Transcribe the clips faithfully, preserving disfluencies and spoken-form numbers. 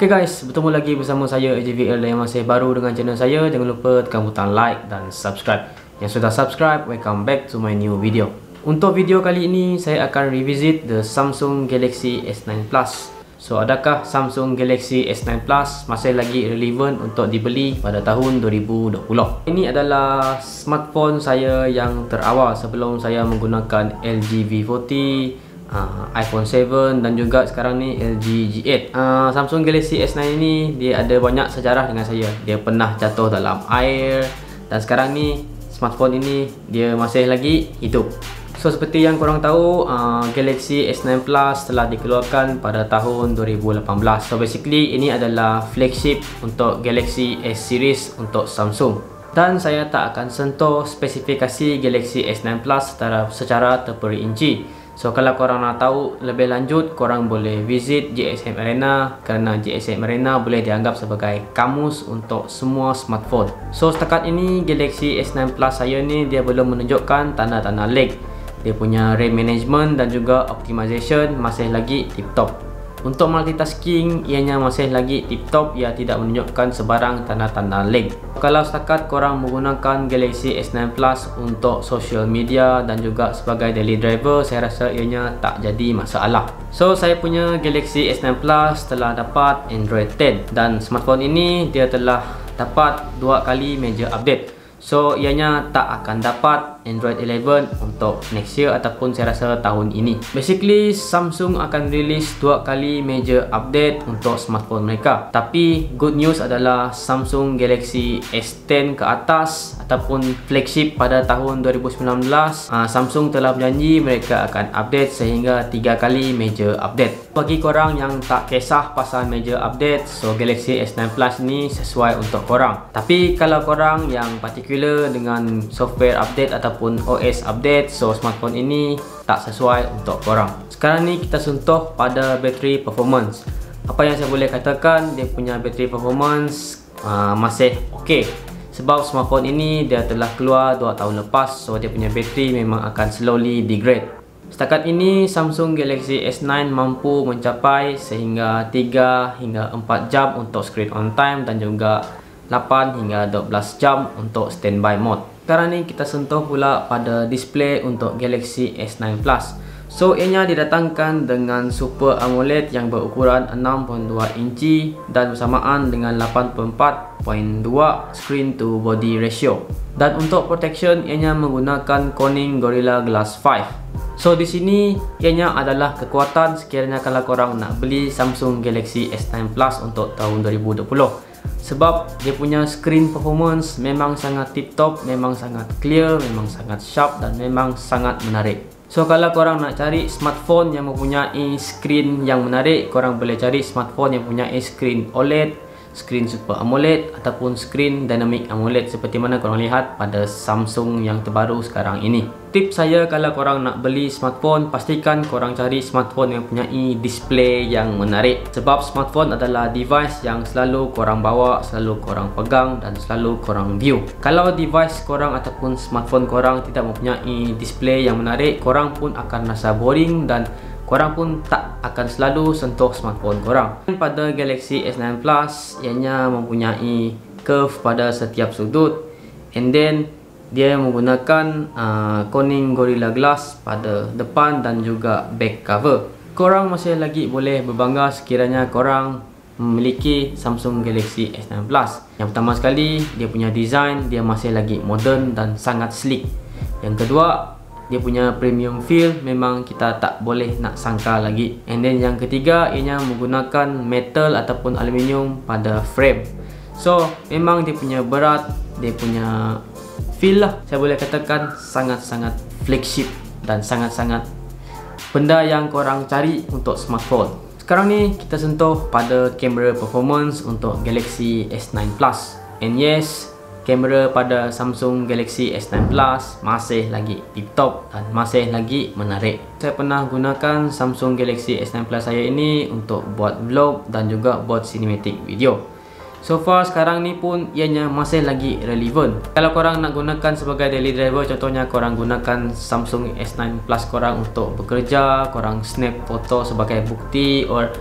Okay guys, bertemu lagi bersama saya A J V L yang masih baru dengan channel saya. Jangan lupa tekan butang like dan subscribe. Yang sudah subscribe, welcome back to my new video. Untuk video kali ini, saya akan revisit the Samsung Galaxy S nine Plus. So, adakah Samsung Galaxy S nine Plus masih lagi relevan untuk dibeli pada tahun dua ribu dua puluh? Ini adalah smartphone saya yang terawal sebelum saya menggunakan L G V empat puluh, uh, iPhone tujuh dan juga sekarang ni L G G eight. uh, Samsung Galaxy S nine ini dia ada banyak sejarah dengan saya. Dia pernah jatuh dalam air dan sekarang ni smartphone ini dia masih lagi hidup. So, seperti yang korang tahu, uh, Galaxy S nine Plus telah dikeluarkan pada tahun dua ribu lapan belas. So, basically ini adalah flagship untuk Galaxy S series untuk Samsung. Dan saya tak akan sentuh spesifikasi Galaxy S nine Plus secara, secara terperinci. So, kalau korang nak tahu lebih lanjut, korang boleh visit G S M Arena, kerana G S M Arena boleh dianggap sebagai kamus untuk semua smartphone. So, setakat ini Galaxy S nine Plus saya ni dia belum menunjukkan tanda-tanda lag. Dia punya RAM management dan juga optimization masih lagi tip-top. Untuk multitasking, ianya masih lagi tip-top. Ia tidak menunjukkan sebarang tanda-tanda lag. Kalau setakat korang menggunakan Galaxy S nine Plus untuk social media dan juga sebagai daily driver, saya rasa ianya tak jadi masalah. So, saya punya Galaxy S nine Plus telah dapat Android ten dan smartphone ini dia telah dapat dua kali major update. So, ianya tak akan dapat Android eleven untuk next year ataupun saya rasa tahun ini. Basically, Samsung akan release dua kali major update untuk smartphone mereka. Tapi, good news adalah Samsung Galaxy S ten ke atas ataupun flagship pada tahun dua ribu sembilan belas, uh, Samsung telah berjanji mereka akan update sehingga tiga kali major update. Bagi korang yang tak kisah pasal major update, so Galaxy S nine Plus ni sesuai untuk korang. Tapi, kalau korang yang particular dengan software update ataupun O S update, so smartphone ini tak sesuai untuk korang. Sekarang ni kita sentuh pada battery performance. Apa yang saya boleh katakan, dia punya battery performance uh, masih ok. Sebab smartphone ini dia telah keluar dua tahun lepas, so dia punya battery memang akan slowly degrade. Setakat ini Samsung Galaxy S nine mampu mencapai sehingga tiga hingga empat jam untuk screen on time dan juga lapan hingga dua belas jam untuk standby mode. Sekarang ni kita sentuh pula pada display untuk Galaxy S nine Plus. So, ianya didatangkan dengan Super AMOLED yang berukuran enam koma dua inci dan bersamaan dengan lapan puluh empat koma dua screen to body ratio. Dan untuk protection, ianya menggunakan Corning Gorilla Glass lima. So, di sini ianya adalah kekuatan sekiranya kalau korang nak beli Samsung Galaxy S nine Plus untuk tahun dua ribu dua puluh. Sebab dia punya screen performance memang sangat tip-top, memang sangat clear, memang sangat sharp dan memang sangat menarik. So, kalau korang nak cari smartphone yang mempunyai screen yang menarik, korang boleh cari smartphone yang mempunyai screen O L E D, screen Super AMOLED ataupun screen Dynamic AMOLED seperti mana korang lihat pada Samsung yang terbaru sekarang ini. Tip saya kalau korang nak beli smartphone, pastikan korang cari smartphone yang mempunyai display yang menarik. Sebab smartphone adalah device yang selalu korang bawa, selalu korang pegang dan selalu korang view. Kalau device korang ataupun smartphone korang tidak mempunyai display yang menarik, korang pun akan rasa boring dan korang pun tak akan selalu sentuh smartphone korang. Pada Galaxy S nine Plus, ianya mempunyai curve pada setiap sudut, and then dia menggunakan uh, Corning Gorilla Glass pada depan dan juga back cover. Korang masih lagi boleh berbangga sekiranya korang memiliki Samsung Galaxy S nine Plus. Yang pertama sekali, dia punya design dia masih lagi modern dan sangat sleek. Yang kedua, dia punya premium feel memang kita tak boleh nak sangka lagi. And then yang ketiga, ianya menggunakan metal ataupun aluminium pada frame. So, memang dia punya berat, dia punya feel lah, saya boleh katakan sangat-sangat flagship dan sangat-sangat benda yang korang cari untuk smartphone. Sekarang ni kita sentuh pada camera performance untuk Galaxy S nine Plus. And yes, kamera pada Samsung Galaxy S nine Plus masih lagi tip-top dan masih lagi menarik. Saya pernah gunakan Samsung Galaxy S nine Plus saya ini untuk buat vlog dan juga buat cinematic video. So far sekarang ni pun ianya masih lagi relevan. Kalau korang nak gunakan sebagai daily driver, contohnya korang gunakan Samsung S nine Plus korang untuk bekerja, korang snap foto sebagai bukti or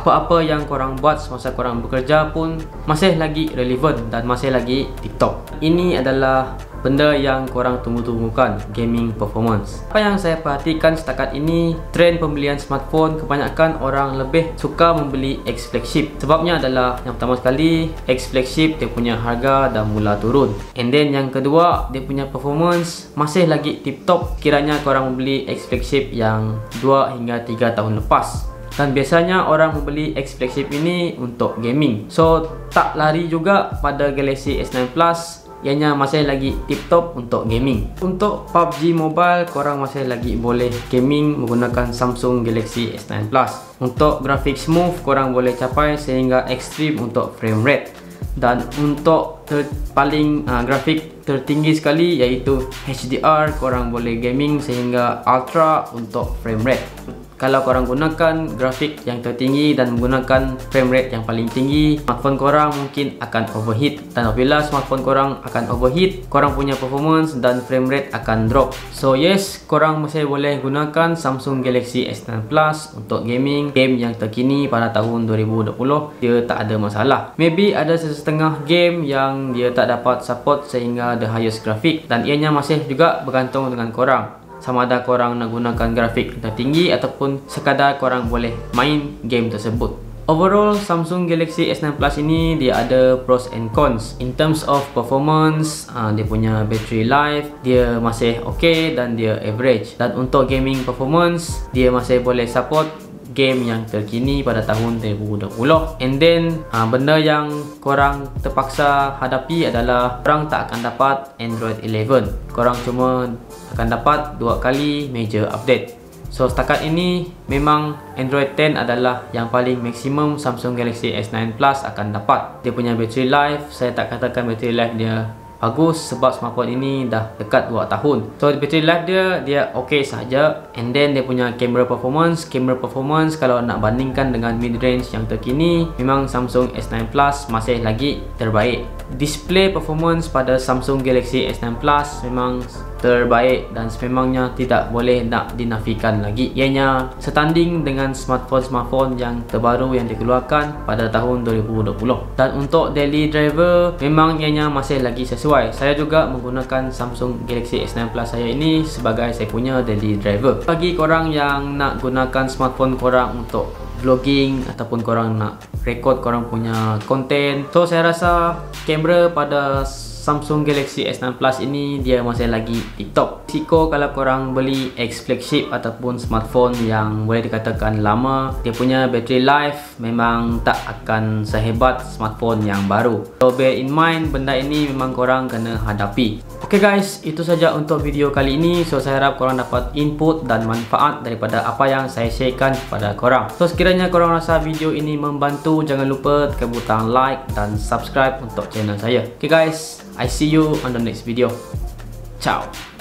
apa-apa yang korang buat semasa korang bekerja pun masih lagi relevan dan masih lagi tip-top. Ini adalah benda yang korang tunggu-tunggukan, gaming performance. Apa yang saya perhatikan setakat ini, trend pembelian smartphone kebanyakan orang lebih suka membeli X flagship. Sebabnya adalah yang pertama sekali, X flagship dia punya harga dah mula turun. And then yang kedua, dia punya performance masih lagi tip-top kiranya korang membeli X flagship yang dua hingga tiga tahun lepas. Dan biasanya orang membeli X flagship ini untuk gaming. So tak lari juga pada Galaxy S nine Plus, ianya masih lagi tip-top untuk gaming. Untuk P U B G Mobile, korang masih lagi boleh gaming menggunakan Samsung Galaxy S nine Plus. Untuk grafik smooth, korang boleh capai sehingga ekstrim untuk frame rate. Dan untuk ter paling uh, grafik tertinggi sekali iaitu H D R, korang boleh gaming sehingga ultra untuk frame rate. Kalau korang gunakan grafik yang tertinggi dan menggunakan frame rate yang paling tinggi, smartphone korang mungkin akan overheat. Dan apabila smartphone korang akan overheat, korang punya performance dan frame rate akan drop. So yes, korang masih boleh gunakan Samsung Galaxy S nine Plus untuk gaming. Game yang terkini pada tahun dua ribu dua puluh, dia tak ada masalah. Maybe ada setengah game yang dia tak dapat support sehingga the highest graphic, dan ianya masih juga bergantung dengan korang, sama ada korang nak gunakan grafik tertinggi ataupun sekadar korang boleh main game tersebut. Overall, Samsung Galaxy S nine Plus ini dia ada pros and cons. In terms of performance, uh, dia punya battery life dia masih okay dan dia average. Dan untuk gaming performance, dia masih boleh support game yang terkini pada tahun dua ribu dua puluh. And then uh, benda yang korang terpaksa hadapi adalah korang tak akan dapat Android eleven. Korang cuma akan dapat dua kali major update. So setakat ini memang Android ten adalah yang paling maksimum Samsung Galaxy S nine Plus akan dapat. Dia punya battery life, saya tak katakan battery life dia bagus sebab smartphone ini dah dekat dua tahun. So battery life dia dia okey saja. And then dia punya camera performance, camera performance kalau nak bandingkan dengan mid range yang terkini, memang Samsung S nine Plus masih lagi terbaik. Display performance pada Samsung Galaxy S nine Plus memang terbaik dan sememangnya tidak boleh nak dinafikan lagi. Ianya setanding dengan smartphone-smartphone yang terbaru yang dikeluarkan pada tahun dua ribu dua puluh. Dan untuk daily driver, memang ianya masih lagi sesuai. Saya juga menggunakan Samsung Galaxy S nine Plus saya ini sebagai saya punya daily driver. Bagi korang yang nak gunakan smartphone korang untuk vlogging ataupun korang nak record korang punya konten, so saya rasa kamera pada Samsung Galaxy S nine Plus ini dia masih lagi tip-top. Risiko kalau korang beli X flagship ataupun smartphone yang boleh dikatakan lama, dia punya battery life memang tak akan sehebat smartphone yang baru. So bear in mind, benda ini memang korang kena hadapi. Okay guys, itu saja untuk video kali ini. So saya harap korang dapat input dan manfaat daripada apa yang saya sharekan kepada korang. So sekiranya korang rasa video ini membantu, jangan lupa tekan butang like dan subscribe untuk channel saya. Okay guys, I see you on the next video. Ciao.